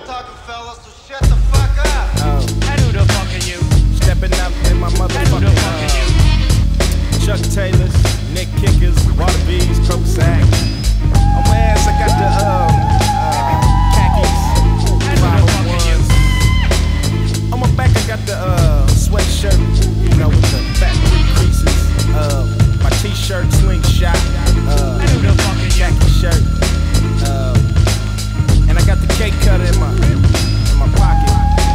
talking, fellas, so shut the fuck up. And who the fuck are you? Stepping up in my And who the fuck are motherfucking you? Chuck Taylors, Nick Kickers, Water Bees, Coke Sack. On my ass, I got the khakis, And who the fuck are you? 501s. On my back, I got the sweatshirt, you know, with the fat creases. My t-shirt, slingshot, And who the fuck are you? khaki shirt. And I got the cake cutter in my pocket.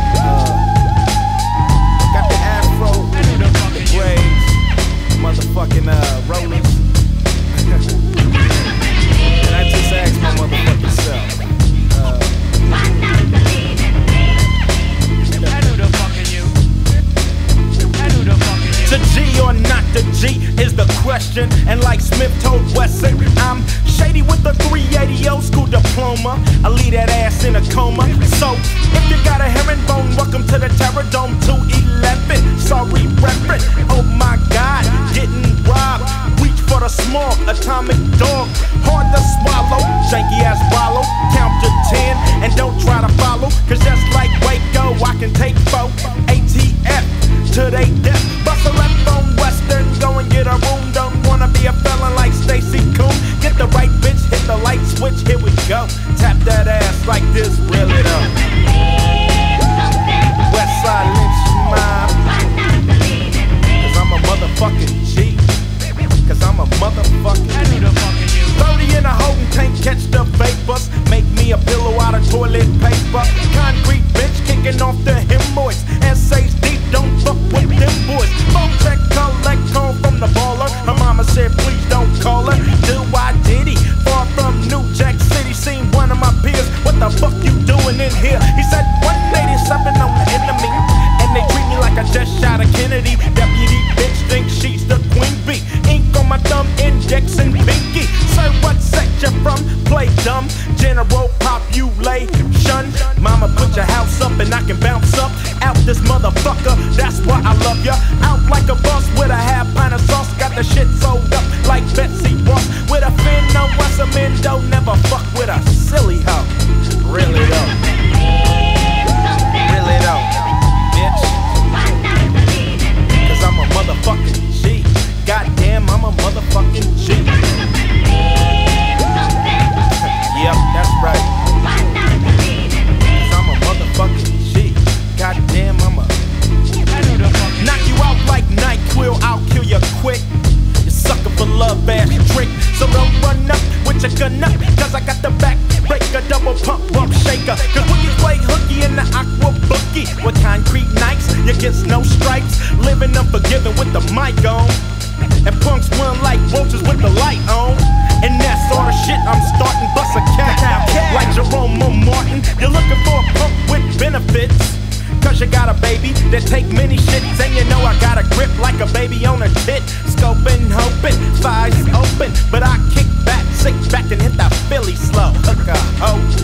Got the afro, And who the fuck the are you? braids, motherfucking rollers. And I just asked my motherfucking self. And who the fuck are you? And who the fuck are you? The G or not the G is the question. And like Smith told Wesson, I'm shady with the 380 old school diploma. I leave that ass in a coma. So if you got a herringbone, welcome to the Terror Dome 211. Sorry, reverend. Oh my God, getting robbed. Reach for the small atomic dog. Hard to swallow, janky ass wallow. Count to 10 and don't try to follow. Cause just like Waco, I can take 4 ATF to they death. Bust a left on Western, go and get a room. Don't wanna be a felon like Stacy Coon. Get the right bitch, hit the light switch, here we go. Tap that ass like this, reel it up. Westside Lynch mob. Cause I'm a motherfucking G. Cause I'm a motherfucking And who the fuck are you? 30 in a holding tank, catch the vapors. Make me a pillow out of toilet paper. Concrete bitch kicking off the hemorrhoids. Essays deep, don't fuck with them boys. Phone check, collect call from the baller. Her mama said, please don't call her. Do I diddy? Far from New Jack City, seen one of my peers. What the fuck you doing in here? He said 187 on the enemy. And they treat me like I just shot a Kennedy. Deputy bitch thinks she's the queen bee. Ink on my thumb, index and pinky. Sir, what section from? Play dumb. General population. Mama, put your house up and I can bounce up. Out this motherfucker, that's why I love ya. Out like a bus with a half pint of sauce. Got the shit sold up like Betsy Ross. With a fin, no Westamindo. Never fuck with a silly hoe. Really though. Really though, bitch. Cause I'm a motherfucking G. Goddamn, I'm a motherfucking G. Yep, that's right. Cause I'm a motherfucking G. Goddamn, I'm a And who the fuck are you? knock you out like NyQuil, I'll kill you quick. You sucker for love ass trick. So don't run up with your gun up. Cause I got the back breaker, double pump shaker. Cause when you play hooky in the aqua bookie with concrete nights, you get no stripes. Living unforgiven with the mic on. And punks run like roaches with the light on. And that's all the shit I'm starting. Bust a cat like Jerome Martin. You're looking for a punk with benefits. Cause you got a baby that take many shits. And you know I got a grip like a baby on a tit. Scoping, hoping, thighs open. But I kick back, sit back and hit that Philly slow. Hook a hoe.